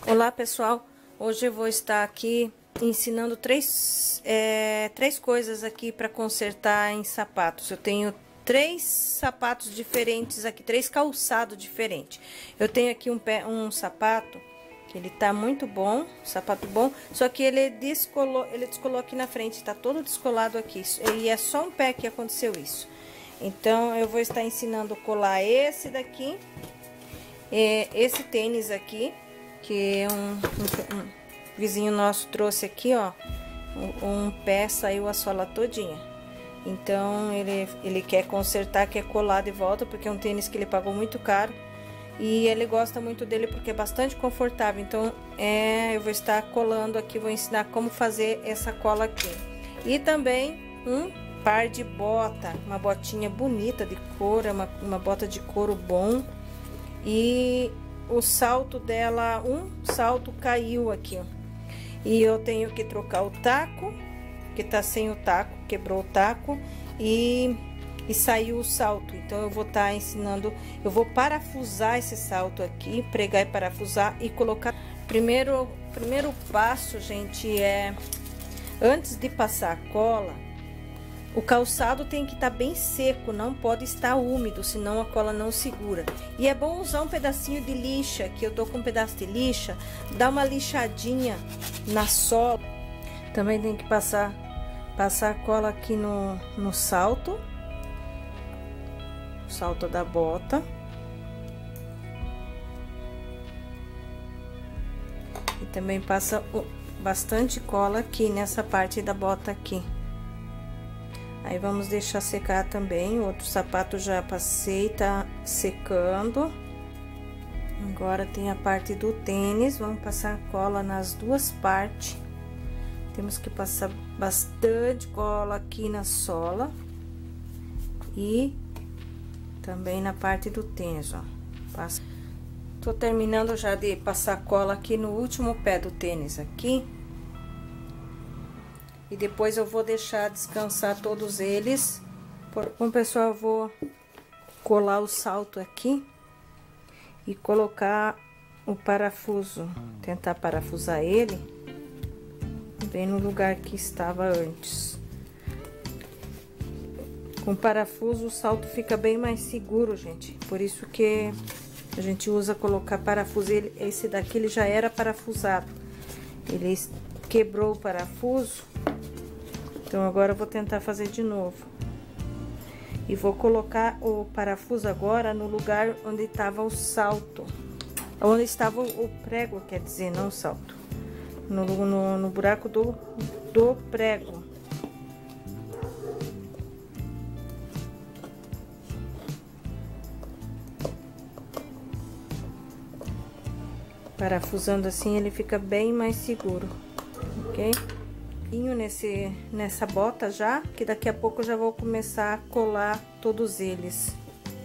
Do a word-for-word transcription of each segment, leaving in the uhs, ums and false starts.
Olá pessoal, hoje eu vou estar aqui ensinando três, é, três coisas aqui para consertar em sapatos. Eu tenho três sapatos diferentes aqui, três calçados diferentes. Eu tenho aqui um, pé, um sapato que ele tá muito bom, sapato bom, só que ele descolou, ele descolou aqui na frente, tá todo descolado aqui, e é só um pé que aconteceu isso. Então eu vou estar ensinando a colar esse daqui, é, esse tênis aqui, que é um, um, um vizinho nosso trouxe aqui, ó, um, um pé saiu a sola todinha. Então ele, ele quer consertar, quer colar de volta, porque é um tênis que ele pagou muito caro. E ele gosta muito dele porque é bastante confortável. Então é, eu vou estar colando aqui, vou ensinar como fazer essa cola aqui. E também um par de bota, uma botinha bonita de couro, uma, uma bota de couro bom. E o salto dela, um salto caiu aqui, e eu tenho que trocar o taco, que tá sem o taco, quebrou o taco e, e saiu o salto. Então eu vou estar tá ensinando, eu vou parafusar esse salto aqui, pregar e parafusar e colocar. Primeiro, primeiro passo, gente, é antes de passar a cola, o calçado tem que estar tá bem seco, não pode estar úmido, senão a cola não segura. E é bom usar um pedacinho de lixa, que eu tô com um pedaço de lixa, dá uma lixadinha na sola. Também tem que passar, passar a cola aqui no, no salto, salto da bota. E também passa bastante cola aqui nessa parte da bota aqui. Aí vamos deixar secar também. O outro sapato já passei, tá secando. Agora tem a parte do tênis. Vamos passar cola nas duas partes. Temos que passar bastante cola aqui na sola. E também na parte do tênis, ó. Passa. Tô terminando já de passar cola aqui no último pé do tênis aqui. E depois eu vou deixar descansar todos eles. Bom, pessoal, eu vou colar o salto aqui e colocar o parafuso, tentar parafusar ele bem no lugar que estava antes. Com parafuso o salto fica bem mais seguro, gente. Por isso que a gente usa colocar parafuso. Ele, esse daqui ele já era parafusado. Ele quebrou o parafuso. Então agora eu vou tentar fazer de novo. E vou colocar o parafuso agora no lugar onde estava o salto. Onde estava o prego, quer dizer, não o salto. No, no, no buraco do, do prego. Parafusando assim ele fica bem mais seguro, ok? Nesse, nessa bota já, que daqui a pouco eu já vou começar a colar todos eles.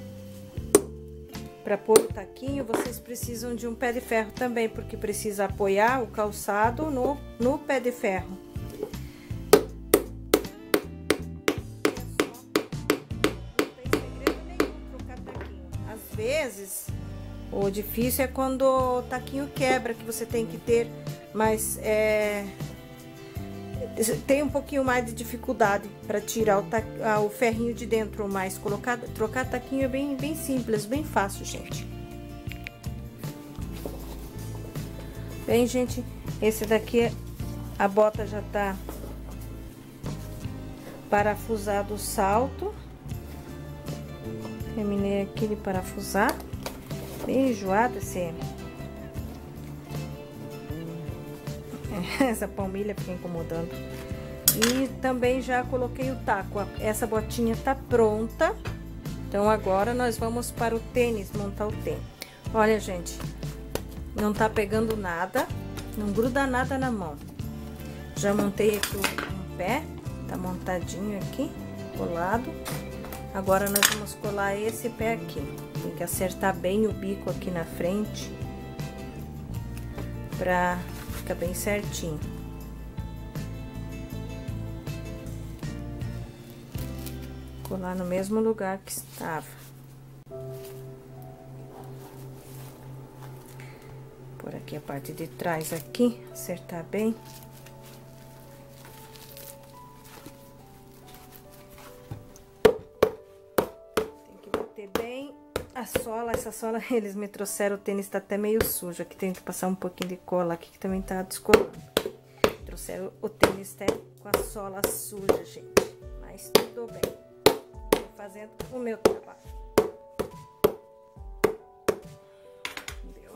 Para pôr o taquinho, vocês precisam de um pé de ferro também, porque precisa apoiar o calçado no, no pé de ferro. Não tem segredo nenhum trocar taquinho. Às vezes, o difícil é quando o taquinho quebra, que você tem que ter, mas é... tem um pouquinho mais de dificuldade para tirar o, ta... o ferrinho de dentro, mas colocar, trocar taquinho é bem, bem simples, bem fácil, gente. Bem, gente, esse daqui, a bota já tá parafusado o salto. Terminei aqui de parafusar. Bem enjoado esse... essa palmilha fica incomodando. E também já coloquei o taco. Essa botinha tá pronta. Então agora nós vamos para o tênis, montar o tênis. Olha, gente, não tá pegando nada, não gruda nada na mão. Já montei aqui um pé, tá montadinho aqui, colado. Agora nós vamos colar esse pé aqui. Tem que acertar bem o bico aqui na frente pra ficar bem certinho. Colar no mesmo lugar que estava. Por Aqui a parte de trás aqui, acertar bem. Tem que bater bem a sola. Essa sola, eles me trouxeram, o tênis tá até meio sujo. Aqui tem que passar um pouquinho de cola aqui, que também tá descolando. Trouxeram o tênis até com a sola suja, gente. Mas tudo bem. Tô fazendo o meu trabalho. Deu.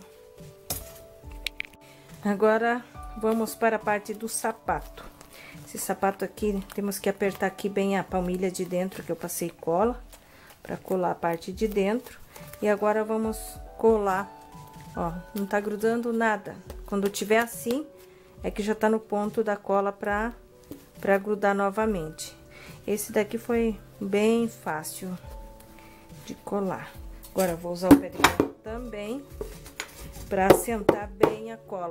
Agora, vamos para a parte do sapato. Esse sapato aqui, temos que apertar aqui bem a palmilha de dentro, que eu passei cola, para colar a parte de dentro. E agora, vamos colar, ó, não tá grudando nada. Quando tiver assim, é que já tá no ponto da cola pra, pra grudar novamente. Esse daqui foi bem fácil de colar. Agora, eu vou usar o pé de ferro também pra assentar bem a cola.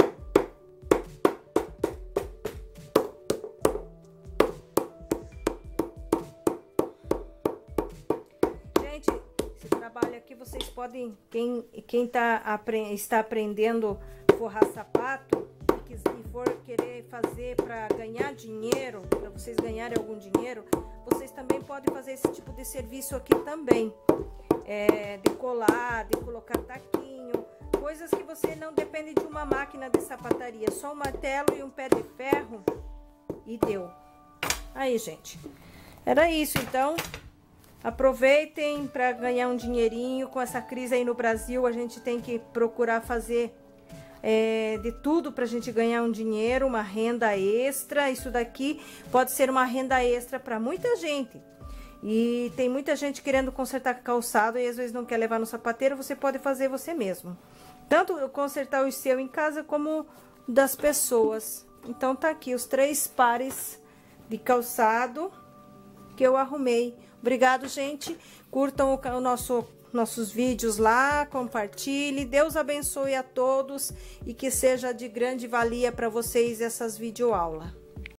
Gente, esse trabalho aqui vocês podem, quem, quem tá, está aprendendo a forrar sapato, e for querer fazer para ganhar dinheiro, para vocês ganharem algum dinheiro, vocês também podem fazer esse tipo de serviço aqui também. É, de colar, de colocar taquinho, coisas que você não depende de uma máquina de sapataria, só um martelo e um pé de ferro e deu. Aí, gente, era isso. Então, aproveitem para ganhar um dinheirinho. Com essa crise aí no Brasil, a gente tem que procurar fazer É, de tudo pra gente ganhar um dinheiro, uma renda extra. Isso daqui pode ser uma renda extra para muita gente. E tem muita gente querendo consertar calçado e às vezes não quer levar no sapateiro, você pode fazer você mesmo. Tanto consertar o seu em casa como das pessoas. Então tá aqui os três pares de calçado que eu arrumei. Obrigado, gente. Curtam o, o nosso nossos vídeos lá, compartilhe. Deus abençoe a todos e que seja de grande valia para vocês essas videoaulas.